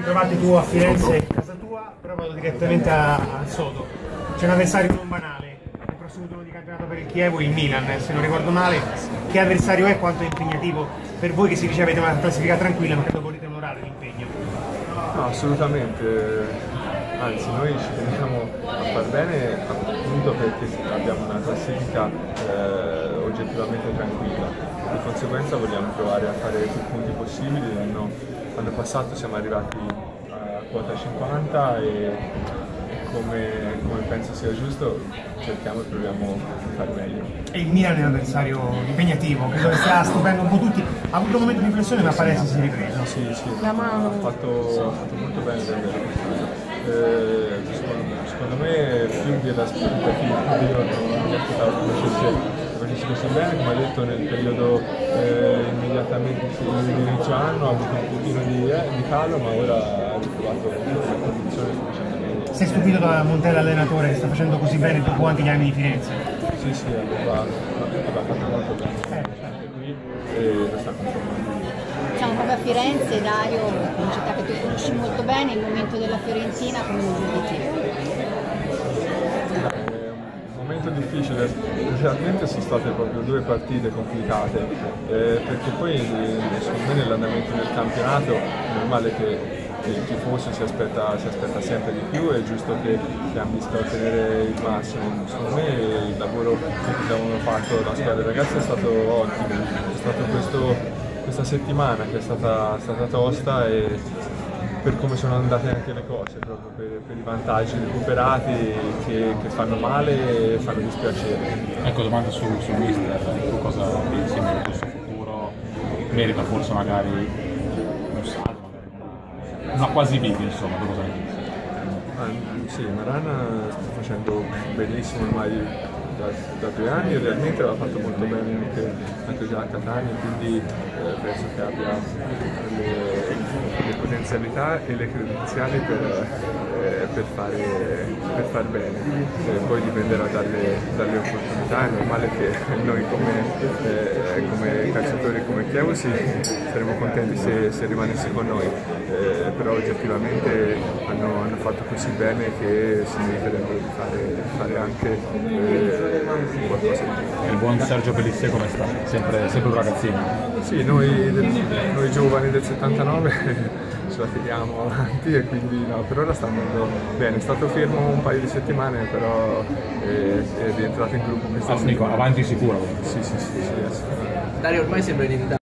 trovate tu a Firenze, casa tua, però vado direttamente al sodo. C'è un avversario non banale, il prossimo turno di campionato per il Chievo, il Milan, se non ricordo male. Che avversario è, quanto è impegnativo per voi che si dice avete una classifica tranquilla, ma credo volete onorare l'impegno? No, assolutamente, anzi noi ci teniamo a far bene appunto perché abbiamo una classifica oggettivamente tranquilla, di conseguenza vogliamo provare a fare più punti possibili. L'anno passato siamo arrivati a quota 50 e come penso sia giusto cerchiamo e proviamo a fare meglio. E il Milan è un avversario impegnativo, credo che stia stupendo un po' tutti. Ha avuto un momento di riflessione, ma pare si sia ripreso. Sì, ha fatto molto bene secondo me più dell'aspettativa. Io non mi aspettavo che facesse così bene, come ha detto nel periodo immediatamente all'inizio anno ha avuto un pochino di calo, ma ora ha ritrovato la condizione sufficiente. Sei stupito da Montella, allenatore, che sta facendo così bene dopo anche gli anni di Firenze? Sì, aveva fatto molto bene anche qui e lo sta confermando. Siamo proprio a Firenze, Dario, una città che tu conosci molto bene, il momento della Fiorentina come lo giudichi? Un momento difficile, realmente sono state proprio due partite complicate, perché poi secondo me nell'andamento del campionato è normale che il tifoso si aspetta sempre di più, è giusto che ambisca a ottenere il massimo. Secondo me il lavoro che abbiamo fatto la squadra dei ragazzi è stato ottimo, è stato questa settimana che è stata tosta e per come sono andate anche le cose, proprio per i vantaggi recuperati che fanno male e fanno dispiacere. Ecco, domanda sul mister, tu cosa pensi del suo futuro? Merita forse magari un salto? Una quasi big, insomma, tu cosa ne pensi? Sì, Marana sta facendo benissimo ormai da 2 anni e realmente l'ha fatto molto bene anche già a Catania, quindi penso che abbia le potenzialità e le credenziali per far bene. Poi dipenderà dalle opportunità, è normale che noi come calciatori e come Chievo saremo contenti se rimanesse con noi, però oggettivamente hanno fatto così bene che si meriterebbero di fare anche qualcosa di più. Il buon Sergio Pellissier come sta? Sempre un ragazzino? Sì, noi giovani del 79 ce la tiriamo avanti e quindi no, per ora sta andando bene, è stato fermo un paio di settimane, però è rientrato in gruppo questa settimana. Avanti sicuro? Sì, assolutamente. Dario, ormai sembra inevitato.